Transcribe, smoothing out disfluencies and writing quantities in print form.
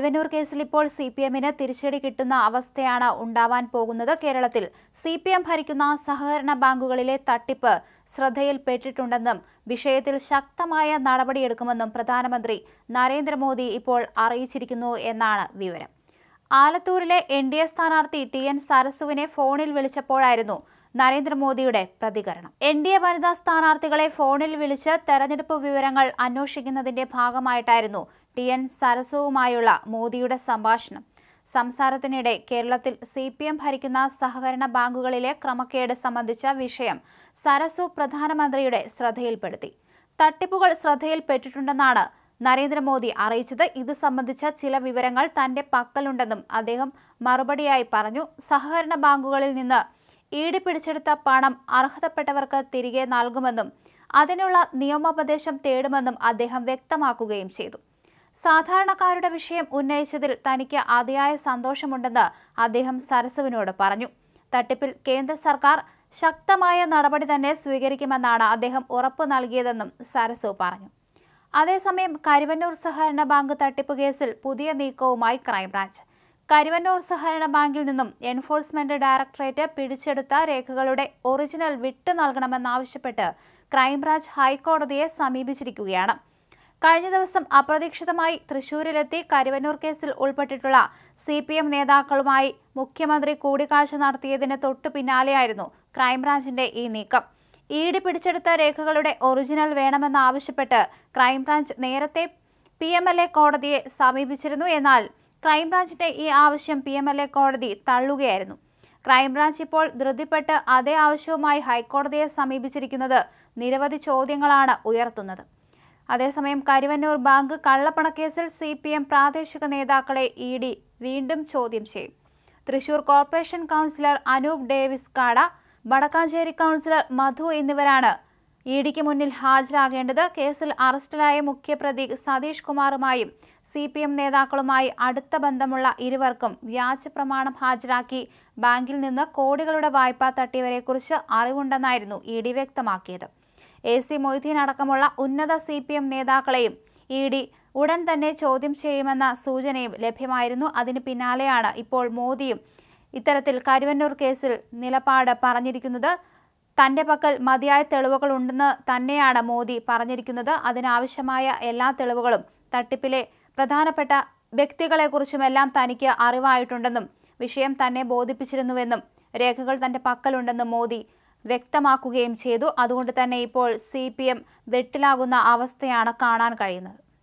കരുവന്നൂർ കേസിൽ ഇപ്പോൾ CPM-ന് തിരിച്ചടി കിട്ടുന്ന അവസ്ഥയാണ് ഉണ്ടാവാൻ പോകുന്നത്. കേരളത്തിൽ CPM ഭരിക്കുന്ന സഹകരണ ബാങ്കുകളിലെ തട്ടിപ്പ് ശ്രദ്ധയിൽപ്പെട്ടിട്ടുണ്ടെന്നും വിഷയത്തിൽ ശക്തമായ നടപടിയെടുക്കുമെന്നും പ്രധാനമന്ത്രി നരേന്ദ്രമോദി ഇപ്പോൾ അറിയിച്ചിരിക്കുന്നു എന്നാണ് വിവരം. ആലത്തൂരിലെ NDA സ്ഥാനാർത്ഥി TN സരസുവിനെ ഫോണിൽ വിളിച്ചപ്പോഴായിരുന്നു നരേന്ദ്രമോദിയുടെ പ്രതികരണം. NDA വനിതാ സ്ഥാനാർത്ഥികളെ ഫോണിൽ വിളിച്ച് തെരഞ്ഞെടുപ്പ് വിവരങ്ങൾ അന്വേഷിക്കുന്നതിന്റെ ഭാഗമായിട്ടായിരുന്നു TN സരസുവുമായുള്ള മോദിയുടെ സംഭാഷണം. സംസാരത്തിനിടെ കേരളത്തിൽ CPM ഭരിക്കുന്ന സഹകരണ ബാങ്കുകളിലെ ക്രമക്കേട് സംബന്ധിച്ച വിഷയം സരസു പ്രധാനമന്ത്രിയുടെ ശ്രദ്ധയിൽപ്പെടുത്തി. തട്ടിപ്പുകൾ ശ്രദ്ധയിൽപ്പെട്ടിട്ടുണ്ടെന്നാണ് നരേന്ദ്രമോദി അറിയിച്ചത്. ഇത് സംബന്ധിച്ച ചില വിവരങ്ങൾ തന്റെ പക്കലുണ്ടെന്നും അദ്ദേഹം മറുപടിയായി പറഞ്ഞു. സഹകരണ ബാങ്കുകളിൽ നിന്ന് ED പിടിച്ചെടുത്ത പണം അർഹതപ്പെട്ടവർക്ക് തിരികെ നൽകുമെന്നും അതിനുള്ള നിയമോപദേശം തേടുമെന്നും അദ്ദേഹം വ്യക്തമാക്കുകയും ചെയ്തു. സാധാരണക്കാരുടെ വിഷയം ഉന്നയിച്ചതിൽ തനിക്ക് അതിയായ സന്തോഷമുണ്ടെന്ന് അദ്ദേഹം സരസുവിനോട് പറഞ്ഞു. തട്ടിപ്പിൽ കേന്ദ്ര സർക്കാർ ശക്തമായ നടപടി തന്നെ സ്വീകരിക്കുമെന്നാണ് അദ്ദേഹം ഉറപ്പു നൽകിയതെന്നും സരസു പറഞ്ഞു. അതേസമയം കരുവന്നൂർ സഹകരണ ബാങ്ക് തട്ടിപ്പ് കേസിൽ പുതിയ നീക്കവുമായി ക്രൈംബ്രാഞ്ച്. കരുവന്നൂർ സഹകരണ ബാങ്കിൽ നിന്നും എൻഫോഴ്സ്മെന്റ് ഡയറക്ടറേറ്റ് പിടിച്ചെടുത്ത രേഖകളുടെ ഒറിജിനൽ വിട്ടു നൽകണമെന്നാവശ്യപ്പെട്ട് ക്രൈംബ്രാഞ്ച് ഹൈക്കോടതിയെ സമീപിച്ചിരിക്കുകയാണ്. കഴിഞ്ഞ ദിവസം അപ്രതീക്ഷിതമായി തൃശൂരിലെത്തി കരുവന്നൂർ കേസിൽ ഉൾപ്പെട്ടിട്ടുള്ള CPM നേതാക്കളുമായി മുഖ്യമന്ത്രി കൂടിക്കാഴ്ച നടത്തിയതിന് തൊട്ടു പിന്നാലെയായിരുന്നു ക്രൈംബ്രാഞ്ചിന്റെ ഈ നീക്കം. ED പിടിച്ചെടുത്ത രേഖകളുടെ ഒറിജിനൽ വേണമെന്നാവശ്യപ്പെട്ട് ക്രൈംബ്രാഞ്ച് നേരത്തെ PMLA കോടതിയെ സമീപിച്ചിരുന്നു. എന്നാൽ ക്രൈംബ്രാഞ്ചിന്റെ ഈ ആവശ്യം PMLA കോടതി തള്ളുകയായിരുന്നു. ക്രൈംബ്രാഞ്ച് ഇപ്പോൾ ധൃതിപ്പെട്ട് അതേ ആവശ്യവുമായി ഹൈക്കോടതിയെ സമീപിച്ചിരിക്കുന്നത് നിരവധി ചോദ്യങ്ങളാണ് ഉയർത്തുന്നത്. അതേസമയം കരുവന്നൂർ ബാങ്ക് കള്ളപ്പണക്കേസിൽ CPM പ്രാദേശിക നേതാക്കളെ ED വീണ്ടും ചോദ്യം ചെയ്യും. Thrissur corporation councillor Anoop Davis Kada, Vadakkanchery councillor മധു എന്നിവരാണ് EDക്ക് മുന്നിൽ ഹാജരാകേണ്ടത്. കേസിൽ അറസ്റ്റിലായ മുഖ്യപ്രതി സതീഷ് കുമാറുമായും CPM നേതാക്കളുമായി അടുത്ത ബന്ധമുള്ള ഇരുവർക്കും വ്യാജ പ്രമാണം ഹാജരാക്കി ബാങ്കിൽ നിന്ന് കോടികളുടെ വായ്പ തട്ടിയവരെക്കുറിച്ച് അറിവുണ്ടെന്നായിരുന്നു ED വ്യക്തമാക്കിയത്. AC മൊയ്തീൻ അടക്കമുള്ള ഉന്നത CPM നേതാക്കളെയും ED ഉടൻ തന്നെ ചോദ്യം ചെയ്യുമെന്ന സൂചനയും ലഭ്യമായിരുന്നു. അതിന് പിന്നാലെയാണ് ഇപ്പോൾ മോദിയും ഇത്തരത്തിൽ കരുവന്നൂർ കേസിൽ നിലപാട് പറഞ്ഞിരിക്കുന്നത്. തന്റെ പക്കൽ മതിയായ തെളിവുകളുണ്ടെന്ന് തന്നെയാണ് മോദി പറഞ്ഞിരിക്കുന്നത്. അതിനാവശ്യമായ എല്ലാ തെളിവുകളും തട്ടിപ്പിലെ പ്രധാനപ്പെട്ട വ്യക്തികളെക്കുറിച്ചുമെല്ലാം തനിക്ക് അറിവായിട്ടുണ്ടെന്നും വിഷയം തന്നെ ബോധിപ്പിച്ചിരുന്നുവെന്നും രേഖകൾ തന്റെ പക്കലുണ്ടെന്നും മോദി വ്യക്തമാക്കുകയും ചെയ്തു. അതുകൊണ്ട് തന്നെ ഇപ്പോൾ CPM വെട്ടിലാകുന്ന അവസ്ഥയാണ് കാണാൻ കഴിയുന്നത്.